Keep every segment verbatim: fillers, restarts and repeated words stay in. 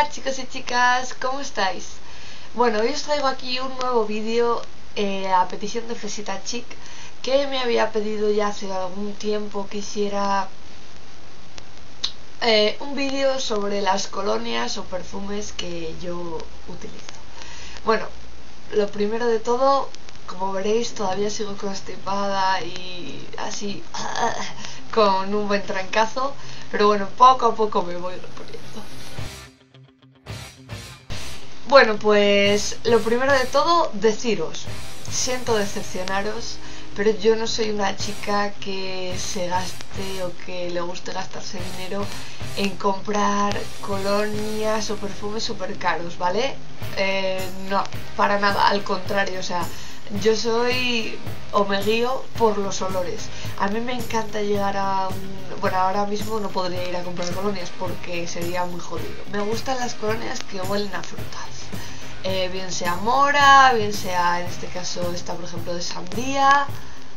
Hola chicos y chicas, ¿cómo estáis? Bueno, hoy os traigo aquí un nuevo vídeo eh, a petición de Fresita Chic, que me había pedido ya hace algún tiempo que hiciera eh, un vídeo sobre las colonias o perfumes que yo utilizo. Bueno, lo primero de todo, como veréis, todavía sigo constipada y así con un buen trancazo, pero bueno, poco a poco me voy reponiendo. Bueno, pues lo primero de todo, deciros, siento decepcionaros, pero yo no soy una chica que se gaste o que le guste gastarse dinero en comprar colonias o perfumes súper caros, ¿vale? Eh, no, para nada, al contrario, o sea, yo soy o me guío por los olores. A mí me encanta llegar a un... Bueno, ahora mismo no podría ir a comprar colonias porque sería muy jodido. Me gustan las colonias que huelen a frutas. Eh, bien sea mora, bien sea, en este caso, esta por ejemplo de sandía.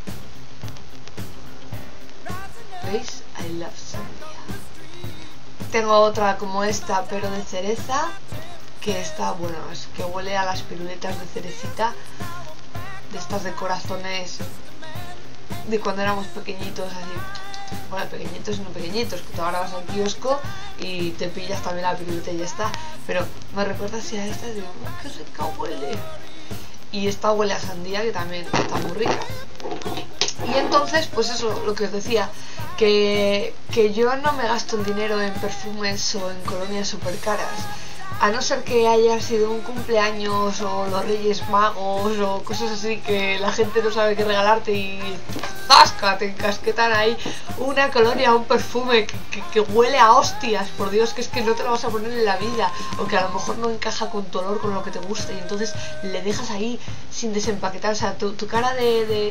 ¿Veis? I love sandía. Tengo otra como esta, pero de cereza, que está, bueno, es que huele a las piruletas de cerecita, de estas de corazones de cuando éramos pequeñitos, así, bueno, pequeñitos y no pequeñitos, que tú ahora vas al kiosco y te pillas también la piruleta y ya está, pero me recuerda así a esta y digo, qué rica huele. Y esta huele a sandía, que también está muy rica. Y entonces, pues eso, lo que os decía, que, que yo no me gasto el dinero en perfumes o en colonias súper caras, a no ser que haya sido un cumpleaños o los Reyes Magos o cosas así que la gente no sabe qué regalarte y ¡zasca! Te encasquetan ahí una colonia o un perfume que, que, que huele a hostias, por Dios, que es que no te lo vas a poner en la vida, o que a lo mejor no encaja con tu olor, con lo que te gusta, y entonces le dejas ahí sin desempaquetar, o sea, tu, tu cara de... de...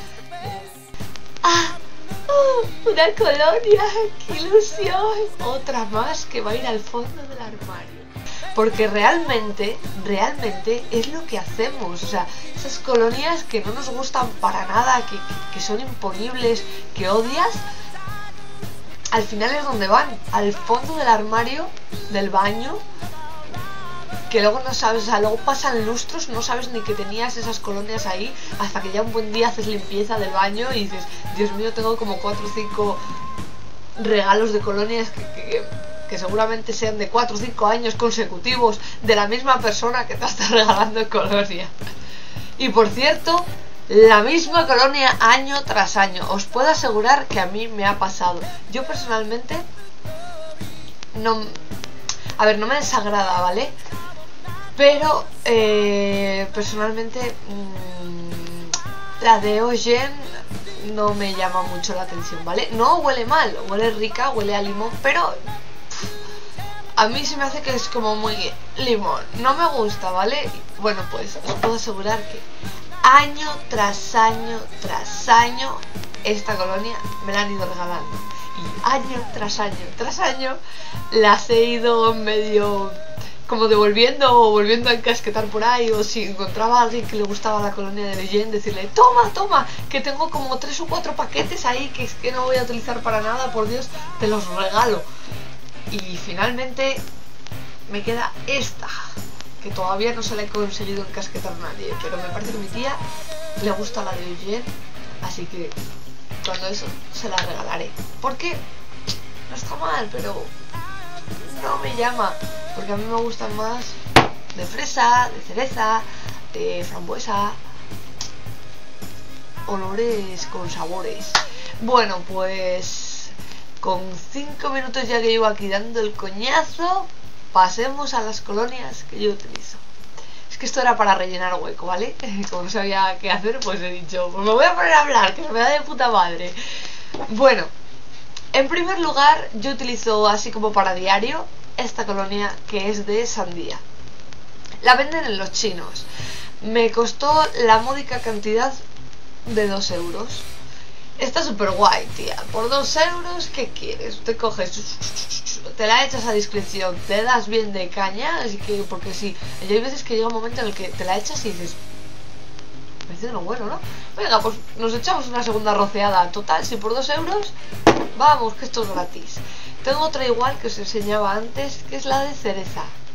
¡Ah! ¡Oh! ¡Una colonia! ¡Qué ilusión! Otra más que va a ir al fondo del armario. Porque realmente, realmente es lo que hacemos. O sea, esas colonias que no nos gustan para nada, que, que, que son imponibles, que odias, al final es donde van, al fondo del armario, del baño, que luego no sabes, o sea, luego pasan lustros, no sabes ni que tenías esas colonias ahí, hasta que ya un buen día haces limpieza del baño y dices, Dios mío, tengo como cuatro o cinco regalos de colonias que... que que seguramente sean de cuatro o cinco años consecutivos de la misma persona que te está regalando colonia. Y por cierto, la misma colonia año tras año. Os puedo asegurar que a mí me ha pasado. Yo personalmente no... A ver, no me desagrada, ¿vale? Pero eh, personalmente mmm, la de Ojen no me llama mucho la atención, ¿vale? No huele mal, huele rica, huele a limón, pero... a mí se me hace que es como muy limón, no me gusta, ¿vale? Bueno, pues os puedo asegurar que año tras año tras año esta colonia me la han ido regalando. Y año tras año tras año las he ido medio como devolviendo o volviendo a encasquetar por ahí, o si encontraba a alguien que le gustaba la colonia de Leyen, decirle, toma, toma, que tengo como tres o cuatro paquetes ahí que es que no voy a utilizar para nada, por Dios, te los regalo. Y finalmente me queda esta, que todavía no se la he conseguido encasquetar a nadie, pero me parece que a mi tía le gusta la de Eugene, así que cuando eso se la regalaré. Porque no está mal, pero no me llama, porque a mí me gustan más de fresa, de cereza, de frambuesa, olores con sabores. Bueno, pues... con cinco minutos ya que llevo aquí dando el coñazo, pasemos a las colonias que yo utilizo. Es que esto era para rellenar hueco, ¿vale? Como no sabía qué hacer, pues he dicho, pues me voy a poner a hablar, que se me da de puta madre. Bueno, en primer lugar, yo utilizo así como para diario esta colonia que es de sandía. La venden en los chinos. Me costó la módica cantidad de dos euros. Está súper guay, tía. Por dos euros, ¿qué quieres? Te coges, te la echas a discreción, te das bien de caña, así que, porque sí, hay veces que llega un momento en el que te la echas y dices, me dice no bueno, ¿no? Venga, pues nos echamos una segunda rociada. Total, si por dos euros, vamos, que esto es gratis. Tengo otra igual que os enseñaba antes, que es la de cereza.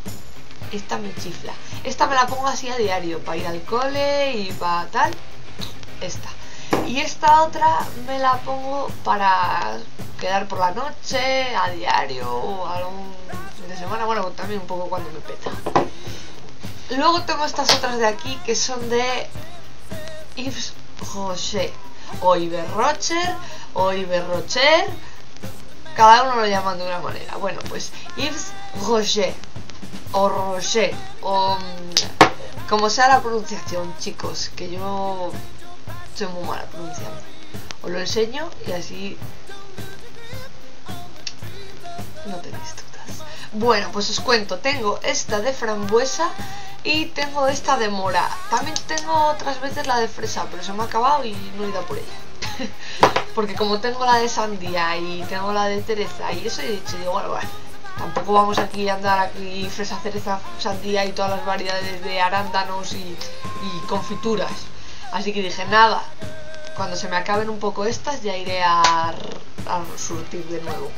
esta me chifla. Esta me la pongo así a diario, para ir al cole y para tal. Esta. Y esta otra me la pongo para quedar por la noche, a diario, o algún fin de semana. Bueno, también un poco cuando me peta. Luego tengo estas otras de aquí que son de Yves Rocher o Yves Rocher o Yves Rocher, cada uno lo llaman de una manera. Bueno, pues Yves Rocher o Rocher o como sea la pronunciación, chicos, que yo soy muy mala pronunciando. Os lo enseño y así no tenéis dudas. Bueno, pues os cuento, tengo esta de frambuesa y tengo esta de mora. También tengo otras veces la de fresa, pero se me ha acabado y no he ido a por ella. Porque como tengo la de sandía y tengo la de cereza y eso, he dicho, digo, bueno, bueno, tampoco vamos aquí a andar aquí fresa, cereza, sandía y todas las variedades de arándanos y, y confituras. Así que dije, nada, cuando se me acaben un poco estas ya iré a, a surtir de nuevo.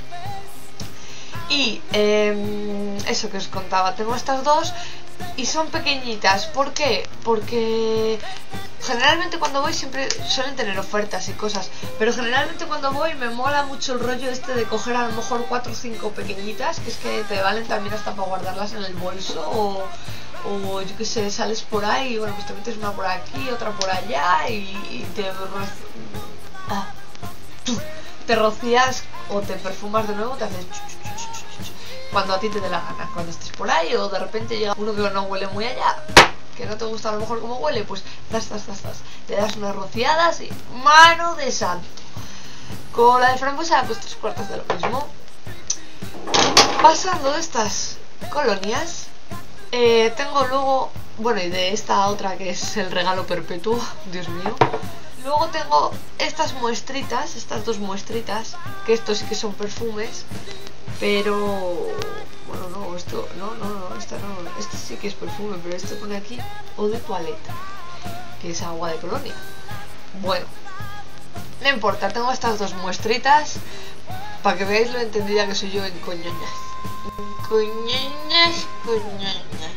Y eh, eso que os contaba, tengo estas dos y son pequeñitas. ¿Por qué? Porque generalmente cuando voy siempre suelen tener ofertas y cosas, pero generalmente cuando voy me mola mucho el rollo este de coger a lo mejor cuatro o cinco pequeñitas, que es que te valen también hasta para guardarlas en el bolso o, o yo que sé, sales por ahí y bueno, pues te metes una por aquí, otra por allá y, y te, ah, te rocías o te perfumas de nuevo, te haces cuando a ti te dé la gana, cuando estés por ahí o de repente llega uno que no huele muy allá, que no te gusta a lo mejor como huele, pues zas, zas, zas, zas, te das unas rociadas y mano de santo. Con la de frambuesa pues tres cuartos de lo mismo. Pasando de estas colonias, eh, tengo luego, bueno, y de esta otra que es el regalo perpetuo, Dios mío. Luego tengo estas muestritas, estas dos muestritas, que estos sí que son perfumes, pero bueno, no, esto, no, no, no, esta no, este sí que es perfume, pero esto pone aquí eau de toilette, que es agua de colonia. Bueno, no importa, tengo estas dos muestritas para que veáis lo entendida que soy yo en coñoñas. Coñoñas, coñoñas.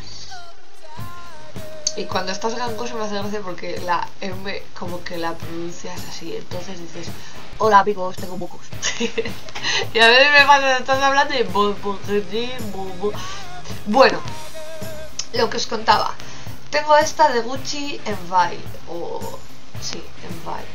Y cuando estás gangoso me hace gracia porque la M como que la pronuncias así, entonces dices, hola amigos, tengo mocos. Y a veces me pasa, estás hablando y... Bueno, lo que os contaba, tengo esta de Gucci Envy, o... sí, Envy,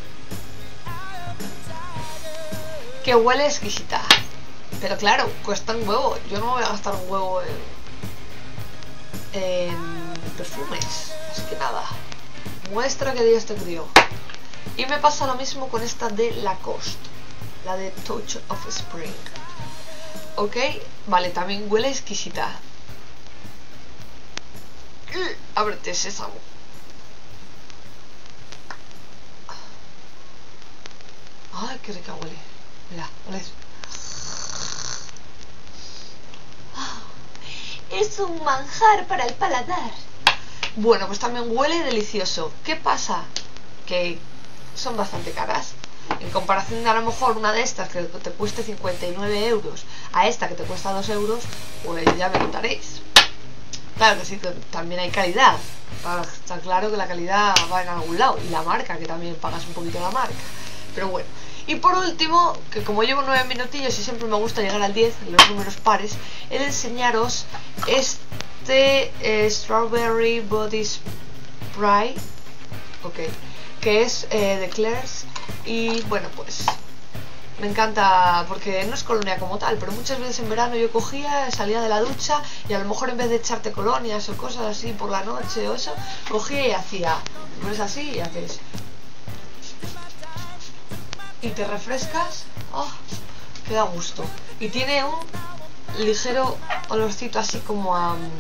que huele exquisita, pero claro, cuesta un huevo. Yo no me voy a gastar un huevo en... en perfumes, así que nada, muestra que Dios te crió. Y me pasa lo mismo con esta de Lacoste, la de Touch of Spring. Ok, vale, también huele exquisita. Ábrete, sésamo. Ay, qué rica huele. Mira, huele. Es un manjar para el paladar. Bueno, pues también huele delicioso. ¿Qué pasa? Que son bastante caras. En comparación de a lo mejor una de estas que te cueste cincuenta y nueve euros a esta que te cuesta dos euros, pues ya me contaréis. Claro que sí, que también hay calidad. Está claro que la calidad va en algún lado. Y la marca, que también pagas un poquito la marca. Pero bueno. Y por último, que como llevo nueve minutillos y siempre me gusta llegar al diez, los números pares, he de enseñaros este eh, Strawberry Body Spray, ok, que es eh, de Claire's. Y bueno, pues me encanta porque no es colonia como tal, pero muchas veces en verano yo cogía, salía de la ducha y a lo mejor en vez de echarte colonias o cosas así por la noche o eso, cogía y hacía, pones así y haces... y te refrescas, oh, que da gusto. Y tiene un ligero olorcito así como a um,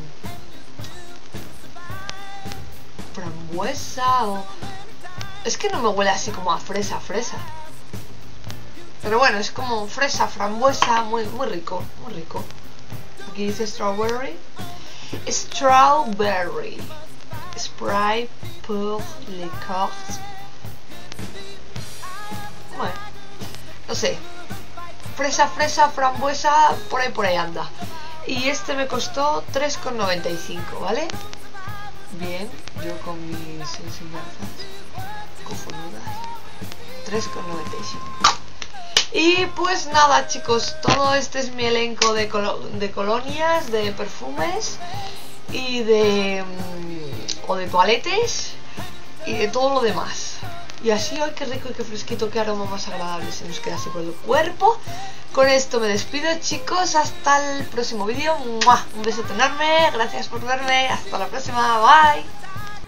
frambuesa o... es que no me huele así como a fresa, fresa. Pero bueno, es como fresa, frambuesa, muy, muy rico, muy rico. Aquí dice strawberry. Strawberry. Spray pour les corps. Bueno, no sé, fresa, fresa, frambuesa, por ahí por ahí anda. Y este me costó tres con noventa y cinco, ¿vale? Bien, yo con mis enseñanzas cojonudas. tres con noventa y cinco. Y pues nada, chicos, todo este es mi elenco de, colo de colonias, de perfumes y de... Mm, o de toaletes y de todo lo demás. Y así, ¡ay, qué rico y qué fresquito, qué aroma más agradable se nos queda así por el cuerpo! Con esto me despido, chicos, hasta el próximo vídeo. Un beso enorme, gracias por verme, hasta la próxima, bye.